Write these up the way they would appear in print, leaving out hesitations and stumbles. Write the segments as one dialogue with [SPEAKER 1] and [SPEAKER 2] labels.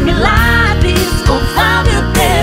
[SPEAKER 1] milagres com Fábio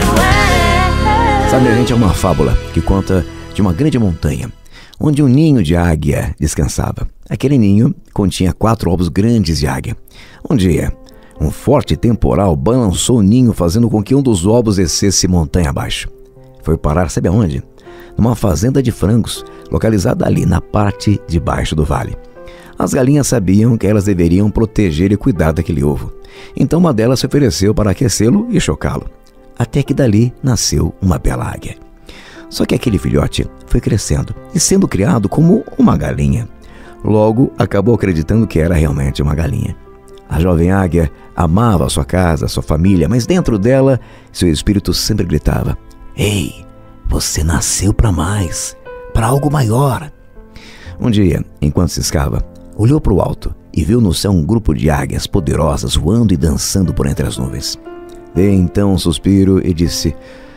[SPEAKER 1] Teruel.
[SPEAKER 2] Sabe, a gente, é uma fábula que conta de uma grande montanha, onde um ninho de águia descansava. Aquele ninho continha 4 ovos grandes de águia. Um dia, um forte temporal balançou o ninho, fazendo com que um dos ovos descesse montanha abaixo. Foi parar, sabe aonde? Numa fazenda de frangos, localizada ali na parte de baixo do vale. As galinhas sabiam que elas deveriam proteger e cuidar daquele ovo. Então uma delas se ofereceu para aquecê-lo e chocá-lo. Até que dali nasceu uma bela águia. Só que aquele filhote foi crescendo e sendo criado como uma galinha. Logo, acabou acreditando que era realmente uma galinha. A jovem águia amava a sua casa, a sua família, mas dentro dela, seu espírito sempre gritava: "Ei, você nasceu para mais, para algo maior." Um dia, enquanto ciscava, olhou para o alto e viu no céu um grupo de águias poderosas voando e dançando por entre as nuvens. Deu então um suspiro e disse: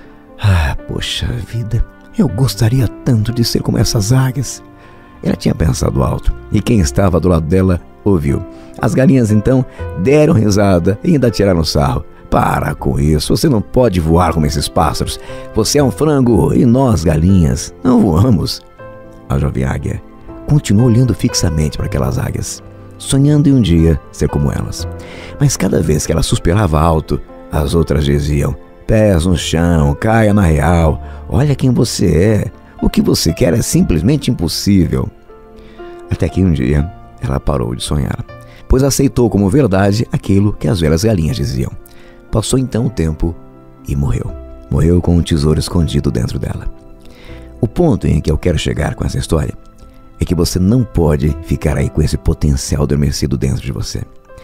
[SPEAKER 2] poxa vida, eu gostaria tanto de ser como essas águias." Ela tinha pensado alto e quem estava do lado dela ouviu. As galinhas então deram risada e ainda tiraram sarro. "Para com isso, você não pode voar como esses pássaros. Você é um frango e nós, galinhas, não voamos." A jovem águia continuou olhando fixamente para aquelas águias, sonhando em um dia ser como elas. Mas cada vez que ela suspirava alto, as outras diziam: "Pés no chão, caia na real. Olha quem você é. O que você quer é simplesmente impossível." Até que um dia ela parou de sonhar, pois aceitou como verdade aquilo que as velhas galinhas diziam. Passou então o tempo e morreu. Morreu com um tesouro escondido dentro dela. O ponto em que eu quero chegar com essa história é que você não pode ficar aí com esse potencial adormecido dentro de você.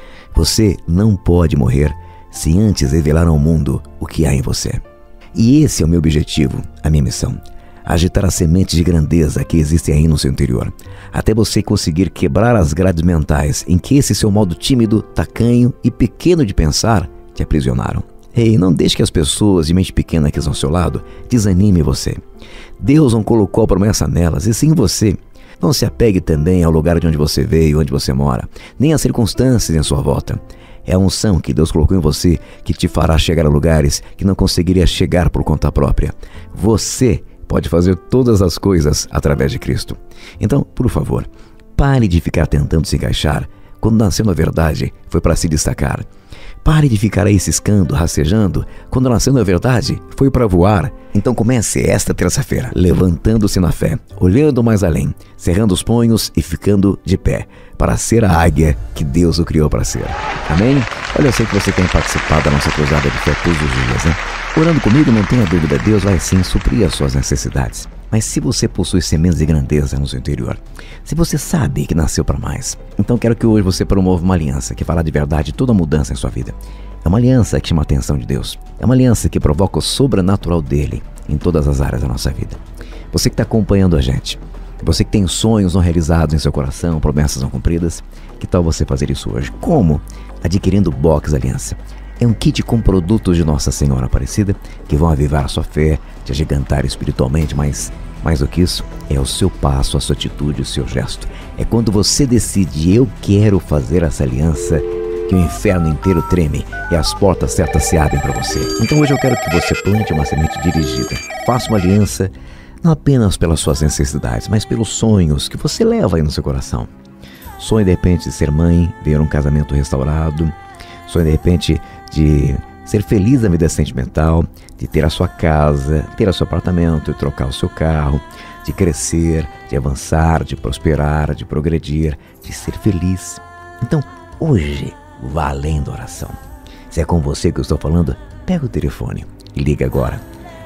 [SPEAKER 2] Você não pode morrer se antes revelar ao mundo o que há em você. E esse é o meu objetivo, a minha missão: agitar as sementes de grandeza que existem aí no seu interior, até você conseguir quebrar as grades mentais em que esse seu modo tímido, tacanho e pequeno de pensar te aprisionaram. Ei, não deixe que as pessoas de mente pequena que estão ao seu lado desanime você. Deus não colocou a promessa nelas, e sim em você. Não se apegue também ao lugar de onde você veio, onde você mora, nem às circunstâncias em sua volta. É a unção que Deus colocou em você que te fará chegar a lugares que não conseguiria chegar por conta própria. Você pode fazer todas as coisas através de Cristo. Então, por favor, pare de ficar tentando se encaixar quando nasceu na verdade foi para se destacar. Pare de ficar aí ciscando, rastejando, quando nasceu na verdade foi para voar. Então comece esta terça-feira levantando-se na fé, olhando mais além, cerrando os punhos e ficando de pé para ser a águia que Deus o criou para ser. Amém? Olha, eu sei que você tem participado da nossa cruzada de fé todos os dias, né? Orando comigo, não tenha dúvida, Deus vai sim suprir as suas necessidades. Mas se você possui sementes de grandeza no seu interior, se você sabe que nasceu para mais, então quero que hoje você promova uma aliança que fará de verdade toda a mudança em sua vida. É uma aliança que chama a atenção de Deus. É uma aliança que provoca o sobrenatural dele em todas as áreas da nossa vida. Você que está acompanhando a gente, você que tem sonhos não realizados em seu coração, promessas não cumpridas, que tal você fazer isso hoje? Como? Adquirindo o Box Aliança. É um kit com produtos de Nossa Senhora Aparecida que vão avivar a sua fé, te agigantar espiritualmente, mas mais do que isso, é o seu passo, a sua atitude, o seu gesto. É quando você decide: eu quero fazer essa aliança, que o inferno inteiro treme e as portas certas se abrem para você. Então hoje eu quero que você plante uma semente dirigida. Faça uma aliança não apenas pelas suas necessidades, mas pelos sonhos que você leva aí no seu coração. Sonho de repente de ser mãe, ver um casamento restaurado. Sonho de repente de ser feliz na vida sentimental, de ter a sua casa, ter o seu apartamento, de trocar o seu carro, de crescer, de avançar, de prosperar, de progredir, de ser feliz. Então, hoje, vá além da oração. Se é com você que eu estou falando, pega o telefone e liga agora.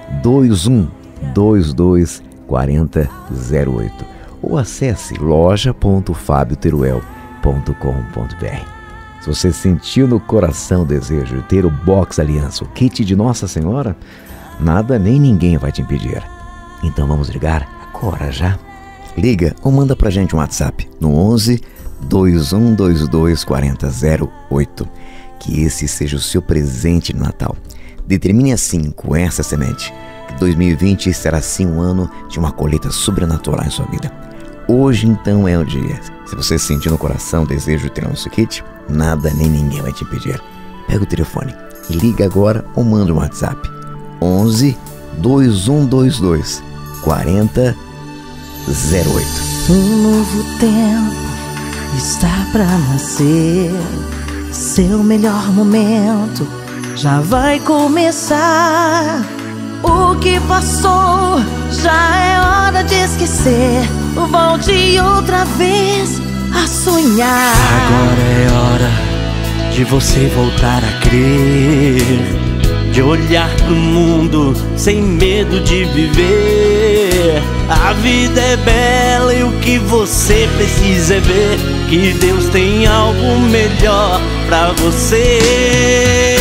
[SPEAKER 2] 21224008 ou acesse loja.fabioteruel.com.br. Se você sentiu no coração o desejo de ter o Box Aliança, o kit de Nossa Senhora, nada nem ninguém vai te impedir. Então vamos ligar agora já? Liga ou manda pra gente um WhatsApp no 11 2122 4008. Que esse seja o seu presente de Natal. Determine assim, com essa semente, que 2020 será sim um ano de uma colheita sobrenatural em sua vida. Hoje então é o dia. Se você sentir no coração o desejo de ter nosso kit, nada nem ninguém vai te impedir. Pega o telefone, e liga agora ou manda um WhatsApp. 11 2122 4008.
[SPEAKER 1] Um novo tempo está pra nascer. Seu melhor momento já vai começar. O que passou já é hora de esquecer. Volte outra vez a sonhar.
[SPEAKER 3] Agora é hora de você voltar a crer, de olhar pro mundo sem medo de viver. A vida é bela e o que você precisa é ver que Deus tem algo melhor pra você.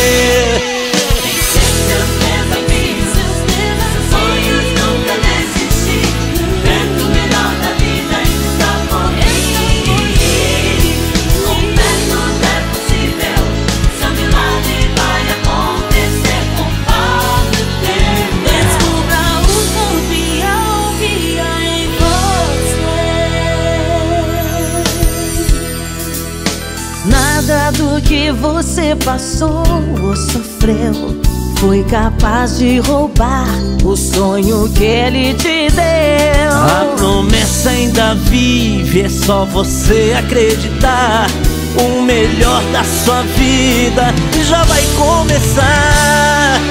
[SPEAKER 1] Nada do que você passou ou sofreu foi capaz de roubar o sonho que ele te deu.
[SPEAKER 3] A promessa ainda vive, é só você acreditar. O melhor da sua vida já vai começar.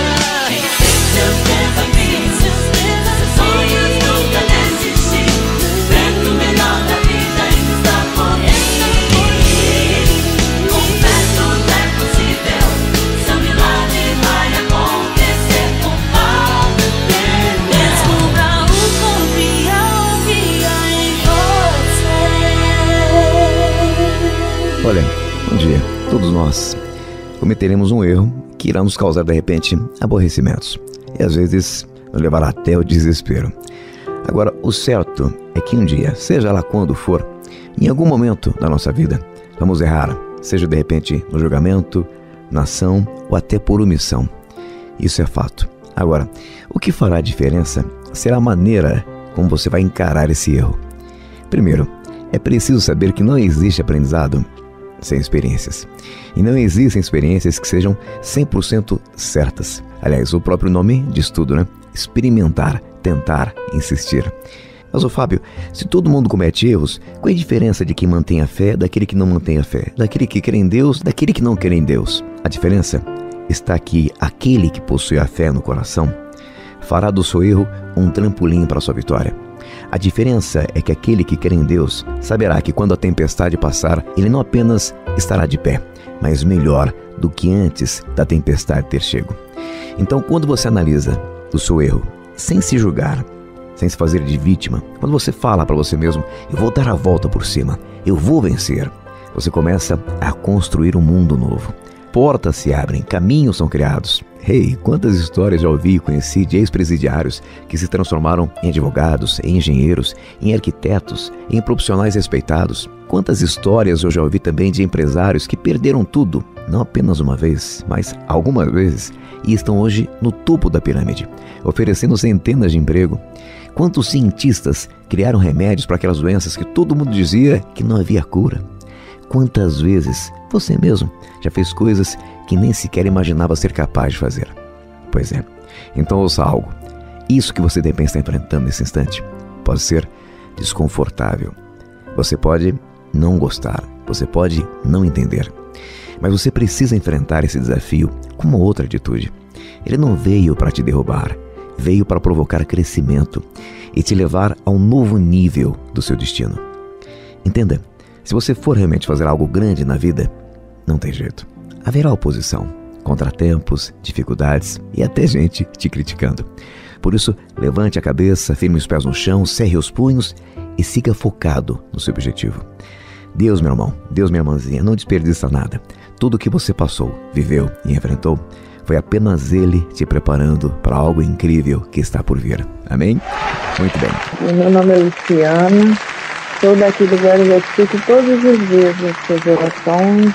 [SPEAKER 2] Olha, um dia, todos nós cometeremos um erro que irá nos causar, de repente, aborrecimentos. E às vezes nos levará até o desespero. Agora, o certo é que um dia, seja lá quando for, em algum momento da nossa vida, vamos errar. Seja de repente no julgamento, na ação ou até por omissão. Isso é fato. Agora, o que fará a diferença será a maneira como você vai encarar esse erro. Primeiro, é preciso saber que não existe aprendizado sem experiências. E não existem experiências que sejam 100% certas. Aliás, o próprio nome diz tudo, né? Experimentar, tentar, insistir. Mas, ô Fábio, se todo mundo comete erros, qual é a diferença de quem mantém a fé daquele que não mantém a fé? Daquele que crê em Deus, daquele que não crê em Deus? A diferença está que aquele que possui a fé no coração fará do seu erro um trampolim para a sua vitória. A diferença é que aquele que crê em Deus saberá que quando a tempestade passar, ele não apenas estará de pé, mas melhor do que antes da tempestade ter chego. Então, quando você analisa o seu erro, sem se julgar, sem se fazer de vítima, quando você fala para você mesmo, eu vou dar a volta por cima, eu vou vencer, você começa a construir um mundo novo. Portas se abrem, caminhos são criados. Quantas histórias já ouvi e conheci de ex-presidiários que se transformaram em advogados, em engenheiros, em arquitetos, em profissionais respeitados. Quantas histórias eu já ouvi também de empresários que perderam tudo, não apenas uma vez, mas algumas vezes, e estão hoje no topo da pirâmide, oferecendo centenas de emprego. Quantos cientistas criaram remédios para aquelas doenças que todo mundo dizia que não havia cura? Quantas vezes você mesmo já fez coisas que nem sequer imaginava ser capaz de fazer? Pois é, então ouça algo. Isso que você de repente está enfrentando nesse instante pode ser desconfortável. Você pode não gostar, você pode não entender. Mas você precisa enfrentar esse desafio com uma outra atitude. Ele não veio para te derrubar, veio para provocar crescimento e te levar a um novo nível do seu destino. Entenda, se você for realmente fazer algo grande na vida, não tem jeito. Haverá oposição, contratempos, dificuldades e até gente te criticando. Por isso, levante a cabeça, firme os pés no chão, cerre os punhos e siga focado no seu objetivo. Deus, meu irmão, Deus, minha irmãzinha, não desperdiça nada. Tudo o que você passou, viveu e enfrentou, foi apenas Ele te preparando para algo incrível que está por vir. Amém? Muito bem.
[SPEAKER 4] Meu nome é Luciana. Sou daqui do Guarujá, escuto todos os dias as suas orações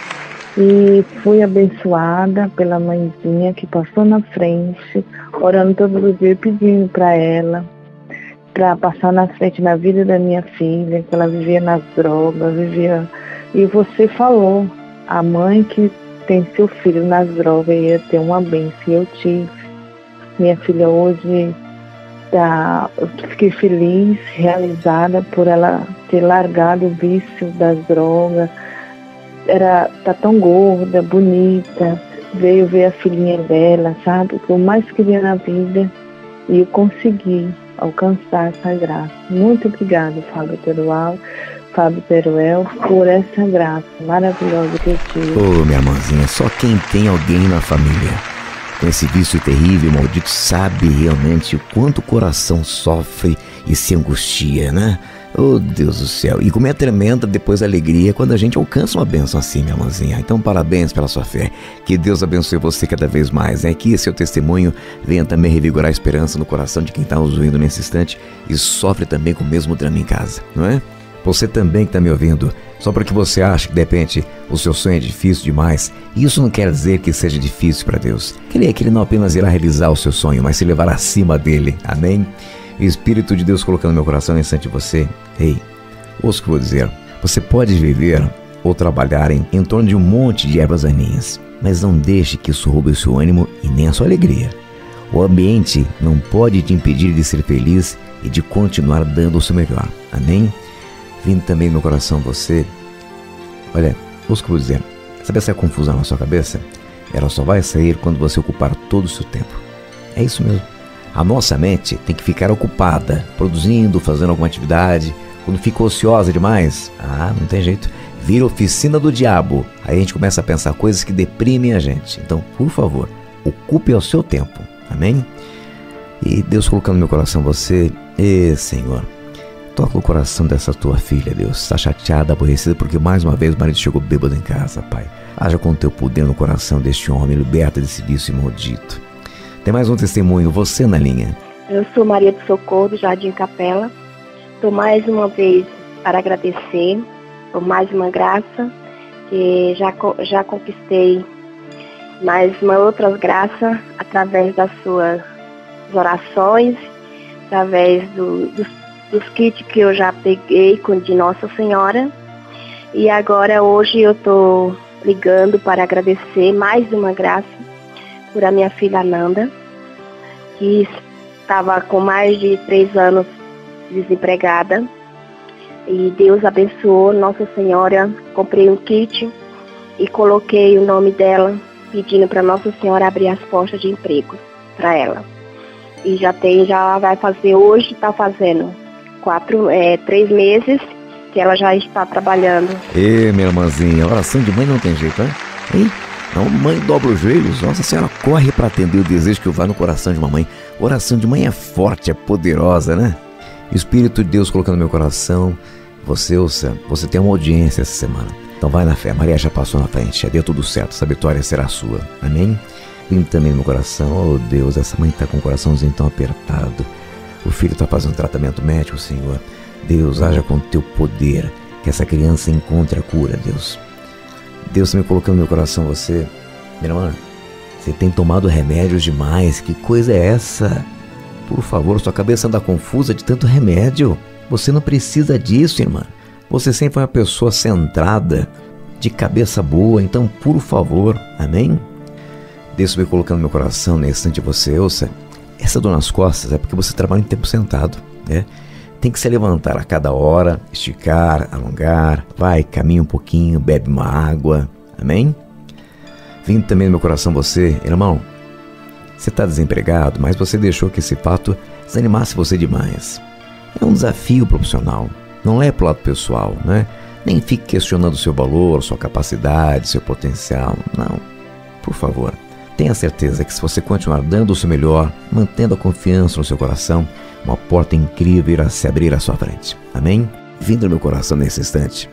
[SPEAKER 4] e fui abençoada pela mãezinha que passou na frente, orando todos os dias, pedindo para ela, para passar na frente na vida da minha filha, que ela vivia nas drogas, vivia... E você falou, a mãe que tem seu filho nas drogas, ia ter uma bênção. E eu tive. Minha filha hoje eu fiquei feliz, realizada por ela ter largado o vício das drogas. Tá tão gorda, bonita, veio ver a filhinha dela, sabe? O que eu mais queria na vida, e eu consegui alcançar essa graça. Muito obrigada, Fábio Teruel, por essa graça maravilhosa que eu tive.
[SPEAKER 2] Minha irmãzinha, só quem tem alguém na família com esse vício terrível e maldito sabe realmente o quanto o coração sofre e se angustia, né? Oh, Deus do céu. E como é tremenda depois a alegria quando a gente alcança uma bênção assim, minha irmãzinha. Então, parabéns pela sua fé. Que Deus abençoe você cada vez mais, né? Que seu testemunho venha também revigorar a esperança no coração de quem está nos ouvindo nesse instante e sofre também com o mesmo drama em casa, não é? Você também que está me ouvindo, só porque você acha que de repente o seu sonho é difícil demais, isso não quer dizer que seja difícil para Deus. Creia que Ele não apenas irá realizar o seu sonho, mas se levar acima dele. Amém? O Espírito de Deus colocando no meu coração nesse instante você. Ei, ouça o que eu vou dizer. Você pode viver ou trabalhar em torno de um monte de ervas daninhas, mas não deixe que isso roube o seu ânimo e nem a sua alegria. O ambiente não pode te impedir de ser feliz e de continuar dando o seu melhor. Amém? Vindo também no meu coração você. Olha, ouça o que eu vou dizer. Sabe essa confusão na sua cabeça? Ela só vai sair quando você ocupar todo o seu tempo. É isso mesmo. A nossa mente tem que ficar ocupada, produzindo, fazendo alguma atividade. Quando fica ociosa demais, não tem jeito. Vira oficina do diabo. Aí a gente começa a pensar coisas que deprimem a gente. Então, por favor, ocupe ao seu tempo. Amém? E Deus colocando no meu coração você. Senhor, toca o coração dessa tua filha, Deus. Está chateada, aborrecida, porque mais uma vez o marido chegou bêbado em casa, Pai. Haja com o teu poder no coração deste homem, liberta desse vício maldito. Tem mais um testemunho, você na linha.
[SPEAKER 5] Eu sou Maria do Socorro, do Jardim Capela. Estou mais uma vez para agradecer por mais uma graça, que já conquistei mais uma outra graça através das suas orações, através dos kits que eu já peguei de Nossa Senhora. E agora, hoje, eu estou ligando para agradecer mais uma graça por a minha filha Nanda, que estava com mais de 3 anos desempregada. E Deus abençoou, Nossa Senhora. Comprei um kit e coloquei o nome dela, pedindo para Nossa Senhora abrir as portas de emprego para ela. E já vai fazer hoje, está fazendo 3 meses que ela já está trabalhando.
[SPEAKER 2] Minha irmãzinha, oração de mãe não tem jeito, né? Não, mãe dobra os joelhos, Nossa Senhora corre para atender o desejo que vai no coração de uma mãe. Oração de mãe é forte, é poderosa, né? Espírito de Deus colocando no meu coração, você tem uma audiência essa semana. Então vai na fé, Maria já passou na frente, já deu tudo certo, essa vitória será sua. Amém? Vindo também no meu coração, oh Deus, essa mãe está com o coraçãozinho tão apertado. O filho está fazendo tratamento médico, Senhor. Deus, haja com o teu poder, que essa criança encontre a cura, Deus. Deus está me colocando no meu coração, você, minha irmã, você tem tomado remédios demais, que coisa é essa? Por favor, sua cabeça anda confusa de tanto remédio. Você não precisa disso, irmã. Você sempre foi uma pessoa centrada, de cabeça boa, então, por favor, amém? Deus está me colocando no meu coração, nesse instante você, ouça, essa dor nas costas é porque você trabalha em tempo sentado, né? Tem que se levantar a cada hora, esticar, alongar, vai, caminha um pouquinho, bebe uma água, amém? Vindo também no meu coração você, irmão, você está desempregado, mas você deixou que esse fato desanimasse você demais. É um desafio profissional, não é pro lado pessoal, né? Nem fique questionando o seu valor, sua capacidade, seu potencial, não, por favor. Tenha certeza que se você continuar dando o seu melhor, mantendo a confiança no seu coração, uma porta incrível irá se abrir à sua frente. Amém? Vindo no meu coração nesse instante,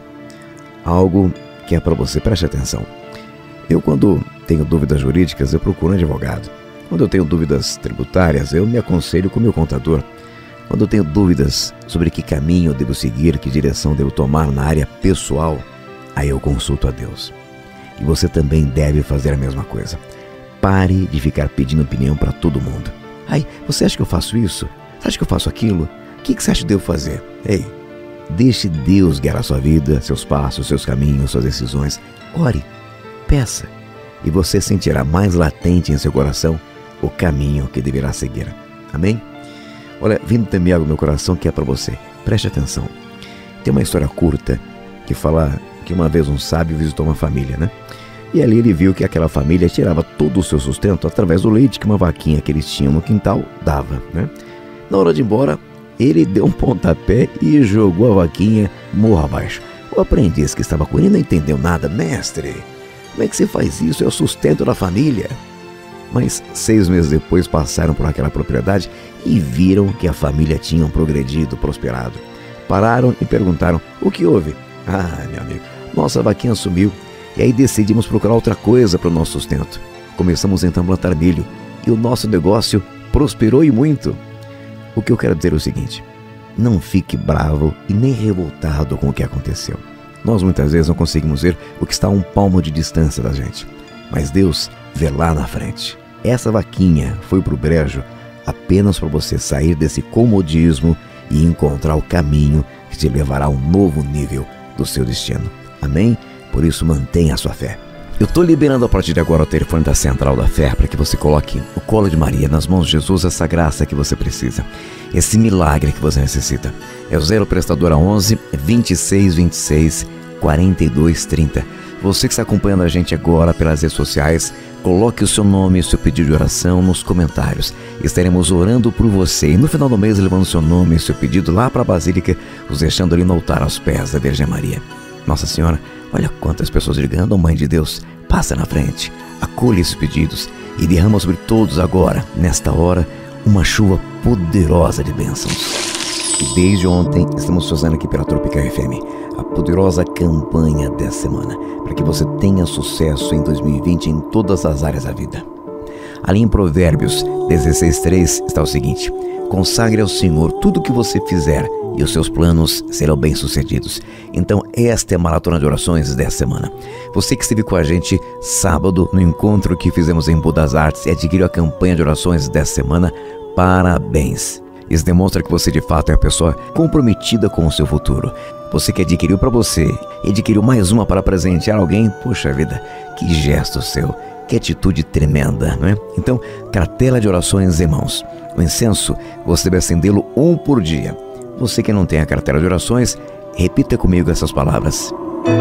[SPEAKER 2] algo que é para você, preste atenção. Eu, quando tenho dúvidas jurídicas, eu procuro um advogado. Quando eu tenho dúvidas tributárias, eu me aconselho com o meu contador. Quando eu tenho dúvidas sobre que caminho eu devo seguir, que direção devo tomar na área pessoal, aí eu consulto a Deus. E você também deve fazer a mesma coisa. Pare de ficar pedindo opinião para todo mundo. Ai, você acha que eu faço isso? Você acha que eu faço aquilo? O que você acha que devo fazer? Ei, deixe Deus guiar a sua vida, seus passos, seus caminhos, suas decisões. Ore, peça. e você sentirá mais latente em seu coração o caminho que deverá seguir. Amém? Olha, vindo também algo no meu coração que é para você. Preste atenção. Tem uma história curta que fala que uma vez um sábio visitou uma família, né? E ali ele viu que aquela família tirava todo o seu sustento através do leite que uma vaquinha que eles tinham no quintal dava, né? Na hora de ir embora, ele deu um pontapé e jogou a vaquinha morro abaixo. O aprendiz que estava com ele não entendeu nada. Mestre, como é que você faz isso? É o sustento da família. Mas 6 meses depois passaram por aquela propriedade e viram que a família tinha progredido, prosperado. Pararam e perguntaram: o que houve? Ah, meu amigo, nossa vaquinha sumiu. E aí decidimos procurar outra coisa para o nosso sustento. Começamos então a plantar milho e o nosso negócio prosperou e muito. O que eu quero dizer é o seguinte: não fique bravo e nem revoltado com o que aconteceu. Nós muitas vezes não conseguimos ver o que está a um palmo de distância da gente, mas Deus vê lá na frente. Essa vaquinha foi para o brejo apenas para você sair desse comodismo e encontrar o caminho que te levará a um novo nível do seu destino. Amém? Por isso, mantenha a sua fé. Eu estou liberando a partir de agora o telefone da Central da Fé para que você coloque o colo de Maria nas mãos de Jesus, essa graça que você precisa, esse milagre que você necessita. É o 0 prestadora 11 26 26 42 30. Você que está acompanhando a gente agora pelas redes sociais, coloque o seu nome e o seu pedido de oração nos comentários. Estaremos orando por você e no final do mês levando o seu nome e o seu pedido lá para a Basílica, os deixando ali no altar aos pés da Virgem Maria. Nossa Senhora, olha quantas pessoas ligando. Mãe de Deus, passa na frente, acolhe esses pedidos e derrama sobre todos agora, nesta hora, uma chuva poderosa de bênçãos. E desde ontem estamos fazendo aqui pela Tropical FM a poderosa campanha dessa semana, para que você tenha sucesso em 2020 em todas as áreas da vida. Ali em Provérbios 16:3 está o seguinte: consagre ao Senhor tudo o que você fizer e os seus planos serão bem-sucedidos. Então esta é a maratona de orações dessa semana. Você que esteve com a gente sábado no encontro que fizemos em Buda das Artes e adquiriu a campanha de orações dessa semana, parabéns! Isso demonstra que você de fato é uma pessoa comprometida com o seu futuro. Você que adquiriu para você e adquiriu mais uma para presentear alguém, poxa vida, que gesto seu, que atitude tremenda, não é? Então, cartela de orações em mãos. O incenso, você deve acendê-lo 1 por dia. Você que não tem a cartela de orações, repita comigo essas palavras.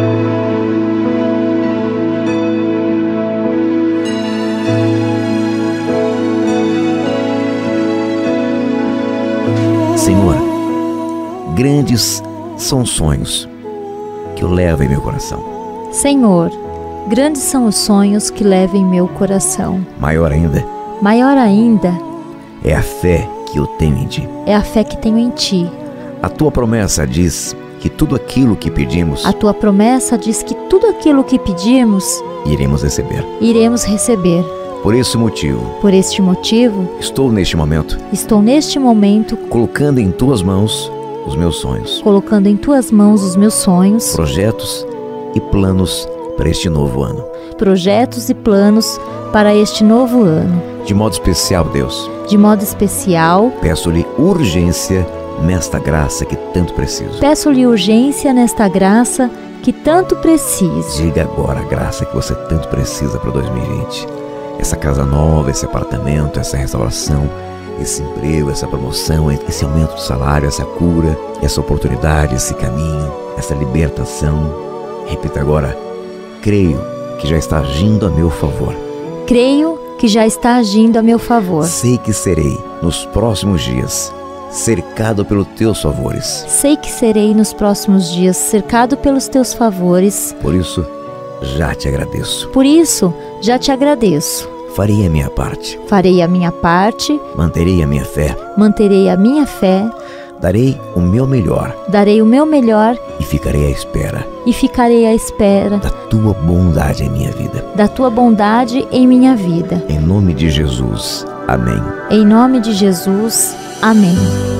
[SPEAKER 2] Senhor, grandes são os sonhos que eu levo em meu coração.
[SPEAKER 6] Senhor, grandes são os sonhos que levo em meu coração.
[SPEAKER 2] Maior ainda é a fé que eu tenho em Ti.
[SPEAKER 6] É a fé que tenho em Ti.
[SPEAKER 2] A Tua promessa diz que tudo aquilo que pedimos,
[SPEAKER 6] A Tua promessa diz que tudo aquilo que pedimos,
[SPEAKER 2] iremos receber.
[SPEAKER 6] iremos receber.
[SPEAKER 2] Por esse motivo,
[SPEAKER 6] Por este motivo,
[SPEAKER 2] estou neste momento
[SPEAKER 6] colocando em Tuas mãos
[SPEAKER 2] os meus sonhos,
[SPEAKER 6] colocando em Tuas mãos os meus sonhos,
[SPEAKER 2] projetos e planos para este novo ano.
[SPEAKER 6] projetos e planos para este novo ano.
[SPEAKER 2] De modo especial, Deus,
[SPEAKER 6] De modo especial,
[SPEAKER 2] peço-lhe urgência nesta graça que tanto preciso.
[SPEAKER 6] peço-lhe urgência nesta graça que tanto preciso.
[SPEAKER 2] Diga agora a graça que você tanto precisa para 2020. Essa casa nova, esse apartamento, essa restauração, esse emprego, essa promoção, esse aumento de salário, essa cura, essa oportunidade, esse caminho, essa libertação. Repita agora: creio que já está agindo a meu favor.
[SPEAKER 6] Creio que já está agindo a meu favor.
[SPEAKER 2] Sei que serei, nos próximos dias, cercado pelos teus favores.
[SPEAKER 6] Sei que serei nos próximos dias cercado pelos teus favores.
[SPEAKER 2] Por isso, já te agradeço.
[SPEAKER 6] Por isso, já te agradeço.
[SPEAKER 2] Farei a minha parte.
[SPEAKER 6] Farei a minha parte,
[SPEAKER 2] Manterei a minha fé.
[SPEAKER 6] manterei a minha fé,
[SPEAKER 2] Darei o meu melhor
[SPEAKER 6] darei o meu melhor
[SPEAKER 2] e ficarei à espera
[SPEAKER 6] e ficarei à espera
[SPEAKER 2] da tua bondade em minha vida.
[SPEAKER 6] da tua bondade em minha vida.
[SPEAKER 2] Em nome de Jesus. Amém.
[SPEAKER 6] Em nome de Jesus. Amém.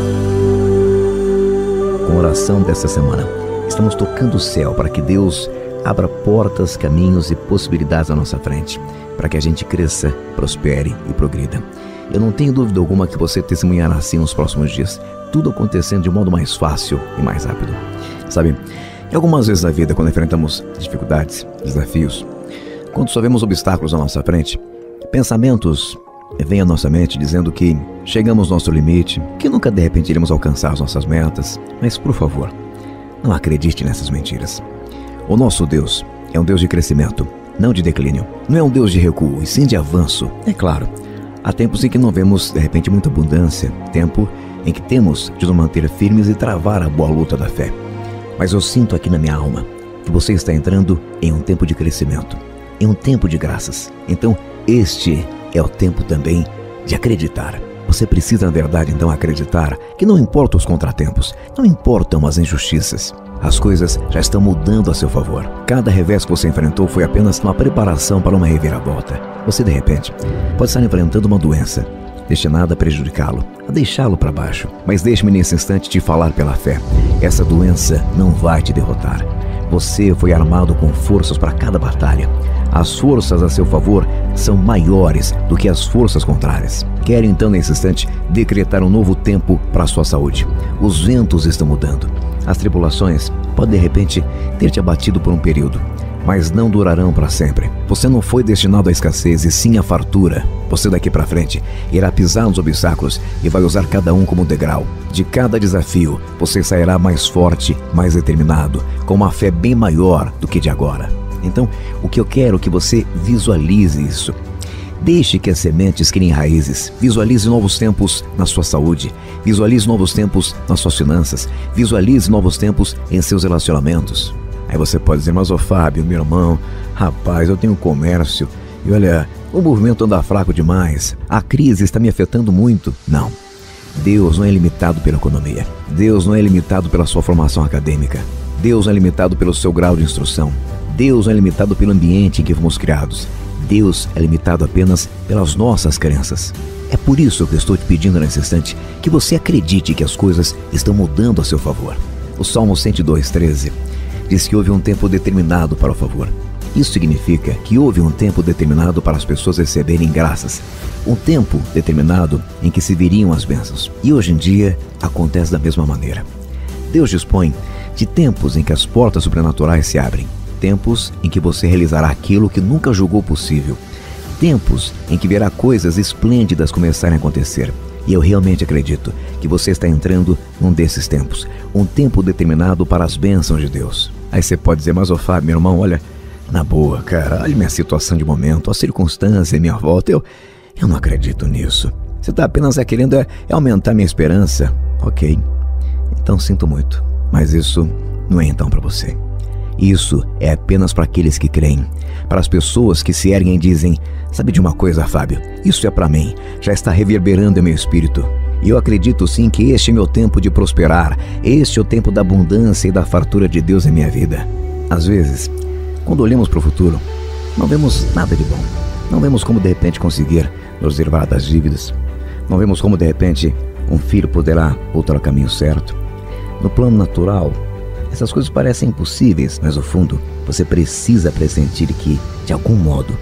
[SPEAKER 2] Com a oração desta semana, estamos tocando o céu para que Deus abra portas, caminhos e possibilidades à nossa frente, para que a gente cresça, prospere e progrida. Eu não tenho dúvida alguma que você testemunhará assim nos próximos dias, tudo acontecendo de modo mais fácil e mais rápido. Sabe, algumas vezes na vida, quando enfrentamos dificuldades, desafios, quando só vemos obstáculos à nossa frente, pensamentos vêm à nossa mente dizendo que chegamos ao nosso limite, que nunca de repente iremos alcançar as nossas metas. Mas, por favor, não acredite nessas mentiras. O nosso Deus é um Deus de crescimento, não de declínio. Não é um Deus de recuo, e sim de avanço. É claro, há tempos em que não vemos, de repente, muita abundância, tempo em que temos de nos manter firmes e travar a boa luta da fé. Mas eu sinto aqui na minha alma que você está entrando em um tempo de crescimento, em um tempo de graças. Então, este é o tempo também de acreditar. Você precisa, na verdade, então, acreditar que não importam os contratempos, não importam as injustiças. As coisas já estão mudando a seu favor. Cada revés que você enfrentou foi apenas uma preparação para uma reviravolta. Você, de repente, pode estar enfrentando uma doença destinada a prejudicá-lo, a deixá-lo para baixo. Mas deixe-me nesse instante te falar pela fé. Essa doença não vai te derrotar. Você foi armado com forças para cada batalha. As forças a seu favor são maiores do que as forças contrárias. Quero então, nesse instante, decretar um novo tempo para a sua saúde. Os ventos estão mudando. As tribulações podem, de repente, ter te abatido por um período, mas não durarão para sempre. Você não foi destinado à escassez, e sim à fartura. Você daqui para frente irá pisar nos obstáculos e vai usar cada um como degrau. De cada desafio, você sairá mais forte, mais determinado, com uma fé bem maior do que de agora. Então, o que eu quero é que você visualize isso. Deixe que as sementes criem raízes. Visualize novos tempos na sua saúde. Visualize novos tempos nas suas finanças. Visualize novos tempos em seus relacionamentos. Aí você pode dizer, mas ô Fábio, meu irmão, rapaz, eu tenho comércio e olha, o movimento anda fraco demais. A crise está me afetando muito. Não. Deus não é limitado pela economia. Deus não é limitado pela sua formação acadêmica. Deus não é limitado pelo seu grau de instrução. Deus não é limitado pelo ambiente em que fomos criados. Deus é limitado apenas pelas nossas crenças. É por isso que eu estou te pedindo nesse instante que você acredite que as coisas estão mudando a seu favor. O Salmo 102:13 diz que houve um tempo determinado para o favor. Isso significa que houve um tempo determinado para as pessoas receberem graças. Um tempo determinado em que se viriam as bênçãos. E hoje em dia acontece da mesma maneira. Deus dispõe de tempos em que as portas sobrenaturais se abrem. Tempos em que você realizará aquilo que nunca julgou possível. Tempos em que verá coisas esplêndidas começarem a acontecer. E eu realmente acredito que você está entrando num desses tempos. Um tempo determinado para as bênçãos de Deus. Aí você pode dizer, mas ô Fábio, meu irmão, olha, na boa, cara, olha minha situação de momento, a circunstância, minha volta, eu não acredito nisso. Você está apenas querendo aumentar minha esperança. Ok, então sinto muito, mas isso não é então para você. Isso é apenas para aqueles que creem, para as pessoas que se erguem e dizem, sabe de uma coisa, Fábio, isso é para mim, já está reverberando em meu espírito. E eu acredito sim que este é meu tempo de prosperar, este é o tempo da abundância e da fartura de Deus em minha vida. Às vezes, quando olhamos para o futuro, não vemos nada de bom. Não vemos como de repente conseguir nos livrar das dívidas. Não vemos como de repente um filho poderá voltar ao caminho certo. No plano natural, essas coisas parecem impossíveis, mas no fundo, você precisa pressentir que, de algum modo,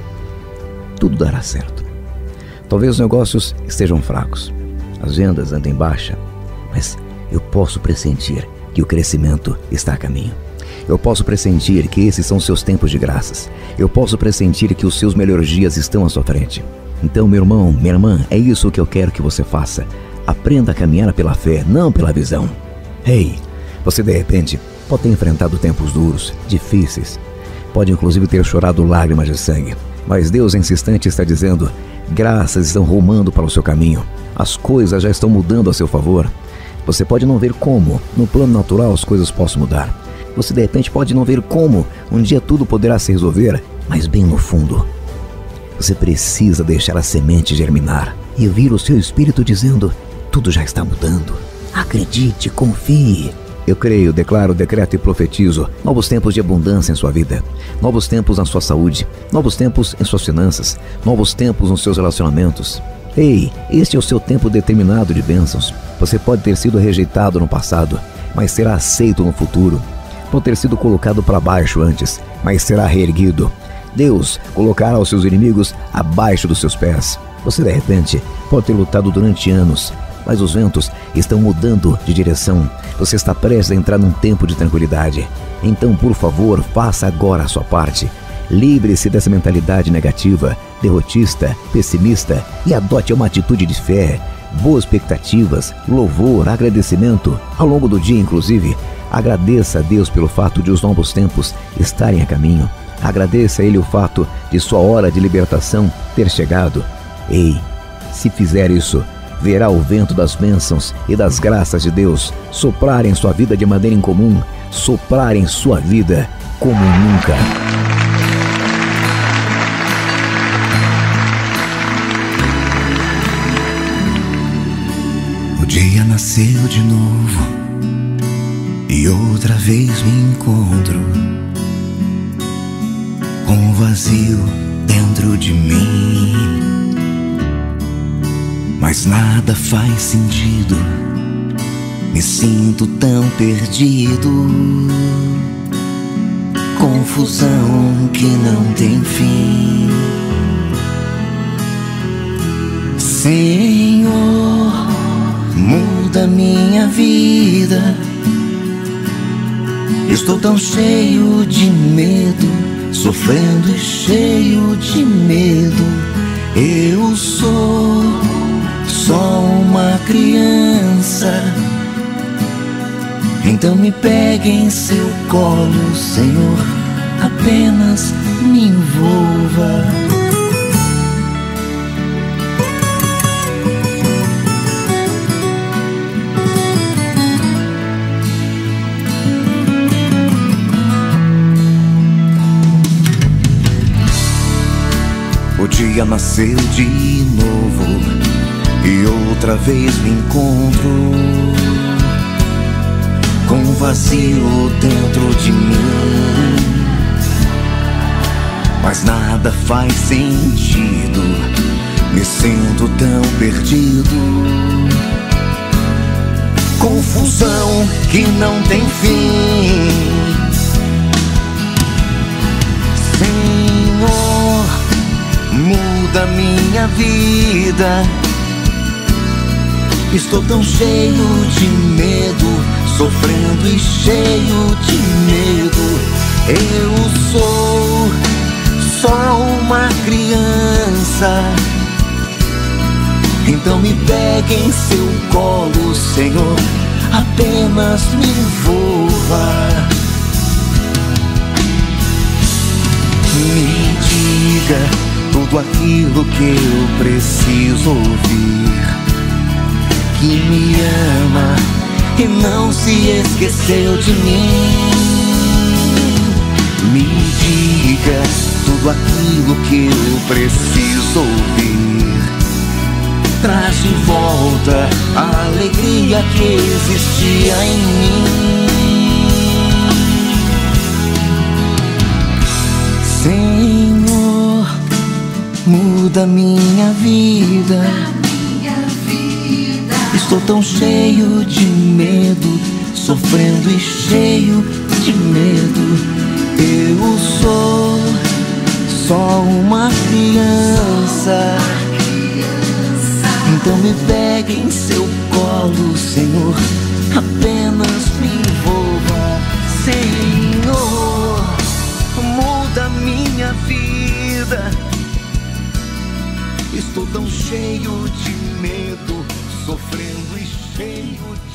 [SPEAKER 2] tudo dará certo. Talvez os negócios estejam fracos, as vendas andem em baixa, mas eu posso pressentir que o crescimento está a caminho. Eu posso pressentir que esses são seus tempos de graças. Eu posso pressentir que os seus melhores dias estão à sua frente. Então, meu irmão, minha irmã, é isso que eu quero que você faça. Aprenda a caminhar pela fé, não pela visão. Ei, você de repente pode ter enfrentado tempos duros, difíceis. Pode inclusive ter chorado lágrimas de sangue. Mas Deus nesse instante está dizendo, graças estão rumando para o seu caminho. As coisas já estão mudando a seu favor. Você pode não ver como, no plano natural, as coisas possam mudar. Você de repente pode não ver como um dia tudo poderá se resolver, mas bem no fundo, você precisa deixar a semente germinar e ouvir o seu espírito dizendo, tudo já está mudando. Acredite, confie. Eu creio, declaro, decreto e profetizo novos tempos de abundância em sua vida, novos tempos na sua saúde, novos tempos em suas finanças, novos tempos nos seus relacionamentos. Ei, este é o seu tempo determinado de bênçãos. Você pode ter sido rejeitado no passado, mas será aceito no futuro. Pode ter sido colocado para baixo antes, mas será reerguido. Deus colocará os seus inimigos abaixo dos seus pés. Você de repente pode ter lutado durante anos, mas os ventos estão mudando de direção. Você está prestes a entrar num tempo de tranquilidade. Então, por favor, faça agora a sua parte. Livre-se dessa mentalidade negativa, derrotista, pessimista e adote uma atitude de fé, boas expectativas, louvor, agradecimento. Ao longo do dia, inclusive, agradeça a Deus pelo fato de os novos tempos estarem a caminho. Agradeça a Ele o fato de sua hora de libertação ter chegado. Ei, se fizer isso, verá o vento das bênçãos e das graças de Deus soprar em sua vida de maneira incomum, soprar em sua vida como nunca.
[SPEAKER 7] O dia nasceu de novo e outra vez me encontro com um vazio dentro de mim. Mas nada faz sentido, me sinto tão perdido. Confusão que não tem fim. Senhor, muda minha vida. Estou tão cheio de medo, sofrendo e cheio de medo. Eu sou só uma criança. Então me pegue em seu colo, Senhor, apenas me envolva. O dia nasceu de novo e outra vez me encontro com um vazio dentro de mim. Mas nada faz sentido, me sinto tão perdido. Confusão que não tem fim. Senhor, muda minha vida. Estou tão cheio de medo, sofrendo e cheio de medo. Eu sou só uma criança. Então me pegue em seu colo, Senhor, apenas me envolva. Me diga tudo aquilo que eu preciso ouvir. Que me ama e não se esqueceu de mim. Me diga tudo aquilo que eu preciso ouvir. Traz de volta a alegria que existia em mim. Senhor, muda minha vida. Estou tão cheio de medo, sofrendo e cheio de medo. Eu sou só uma criança. Então me pegue em seu colo, Senhor, apenas me envolva. Senhor, muda minha vida. Estou tão cheio de medo, sofrendo e cheio de